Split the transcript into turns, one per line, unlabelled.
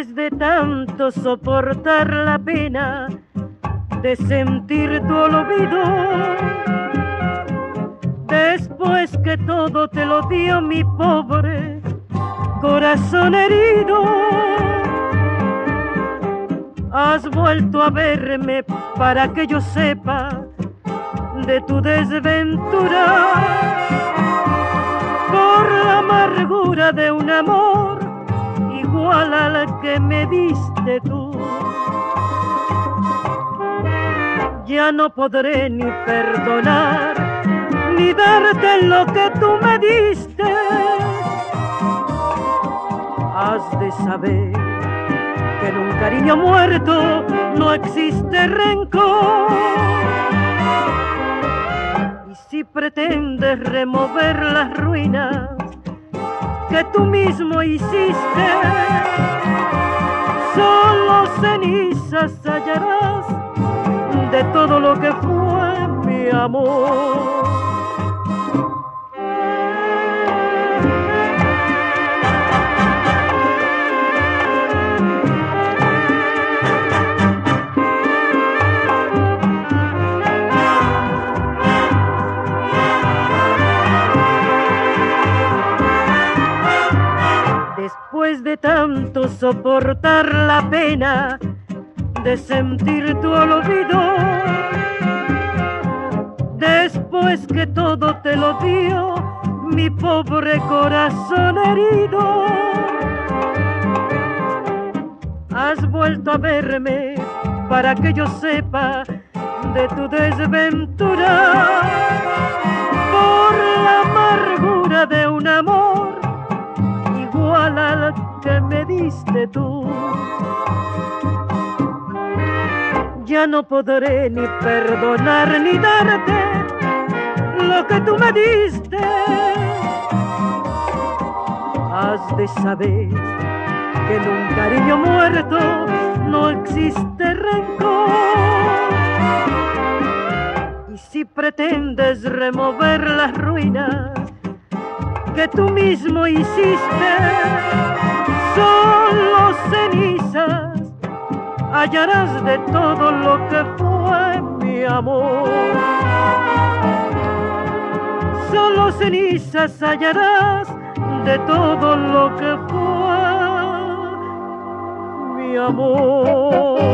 Después de tanto soportar la pena de sentir tu olvido, después que todo te lo dio mi pobre corazón herido, has vuelto a verme para que yo sepa de tu desventura, por la amargura de un amor igual al que me diste tú. Ya no podré ni perdonar ni darte lo que tú me diste. Has de saber que en un cariño muerto no existe rencor. Y si pretendes remover las ruinas que tú mismo hiciste, solo cenizas hallarás de todo lo que fue mi amor. Después de tanto soportar la pena de sentir tu olvido, después que todo te lo dio mi pobre corazón herido, has vuelto a verme para que yo sepa de tu desventura, por la amargura de un amor igual al que me diste tú. Ya no podré ni perdonar ni darte lo que tú me diste. Has de saber que en un cariño muerto no existe rencor. Y si pretendes remover las ruinas que tú mismo hiciste, solo cenizas hallarás de todo lo que fue mi amor. Solo cenizas hallarás de todo lo que fue mi amor.